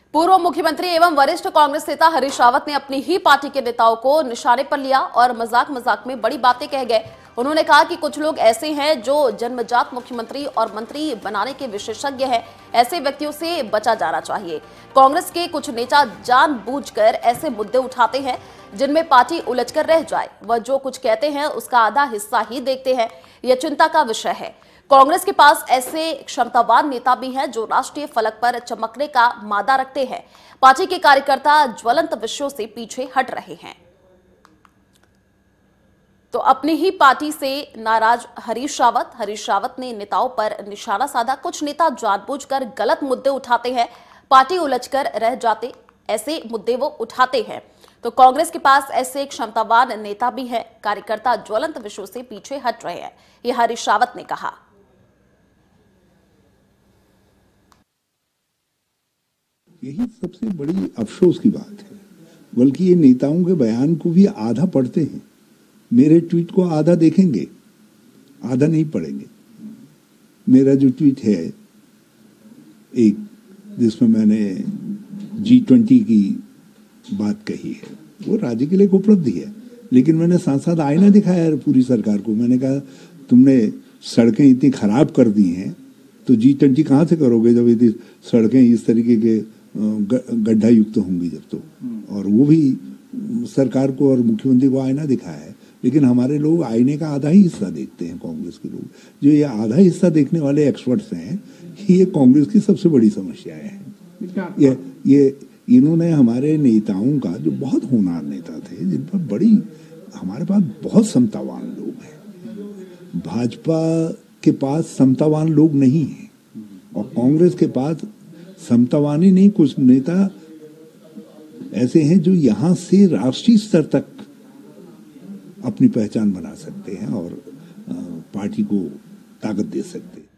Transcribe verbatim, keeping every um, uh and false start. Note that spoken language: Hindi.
पूर्व मुख्यमंत्री एवं वरिष्ठ कांग्रेस नेता हरीश रावत ने अपनी ही पार्टी के नेताओं को निशाने पर लिया और मजाक मजाक में बड़ी बातें कह गए। उन्होंने कहा कि कुछ लोग ऐसे हैं जो जन्मजात मुख्यमंत्री और मंत्री बनाने के विशेषज्ञ हैं। ऐसे व्यक्तियों से बचा जाना चाहिए। कांग्रेस के कुछ नेता जानबूझकर ऐसे मुद्दे उठाते हैं जिनमें पार्टी उलझकर रह जाए। वह जो कुछ कहते हैं उसका आधा हिस्सा ही देखते हैं। यह चिंता का विषय है। कांग्रेस के पास ऐसे क्षमतावान नेता भी हैं जो राष्ट्रीय फलक पर चमकने का मादा रखते हैं। पार्टी के कार्यकर्ता ज्वलंत विषयों से पीछे हट रहे हैं। तो अपनी ही पार्टी से नाराज हरीश रावत हरीश रावत ने नेताओं पर निशाना साधा। कुछ नेता जानबूझकर गलत मुद्दे उठाते हैं, पार्टी उलझकर रह जाते, ऐसे मुद्दे वो उठाते हैं। तो कांग्रेस के पास ऐसे क्षमतावान नेता भी हैं। कार्यकर्ता ज्वलंत विषयों से पीछे हट रहे हैं, यह हरीश रावत ने कहा। यही सबसे बड़ी अफसोस की बात है। बल्कि ये नेताओं के बयान को भी आधा पढ़ते हैं, मेरे ट्वीट को आधा देखेंगे, आधा नहीं पढ़ेंगे। मेरा जो ट्वीट है एक, जिसमें मैंने जी ट्वेंटी की बात कही है, वो राज्य के लिए एक उपलब्धि है, लेकिन मैंने साथ साथ आईना दिखाया है पूरी सरकार को। मैंने कहा तुमने सड़कें इतनी खराब कर दी हैं तो जी ट्वेंटी कहाँ से करोगे जब इतनी सड़कें इस तरीके के गड्ढा युक्त होंगी जब तो। और वो भी सरकार को और मुख्यमंत्री को आईना दिखाया है। लेकिन हमारे लोग आईने का आधा ही हिस्सा देखते हैं। कांग्रेस के लोग जो ये आधा हिस्सा देखने वाले एक्सपर्ट्स हैं, ये कांग्रेस की सबसे बड़ी समस्या है। ये ये इन्होंने हमारे नेताओं का, जो बहुत होनहार नेता थे, जिन पर बड़ी, हमारे पास बहुत समतावान लोग हैं। भाजपा के पास समतावान लोग नहीं हैं और कांग्रेस के पास समतावान ही नहीं, कुछ नेता ऐसे हैं जो यहां से राष्ट्रीय स्तर तक अपनी पहचान बना सकते हैं और पार्टी को ताकत दे सकते हैं।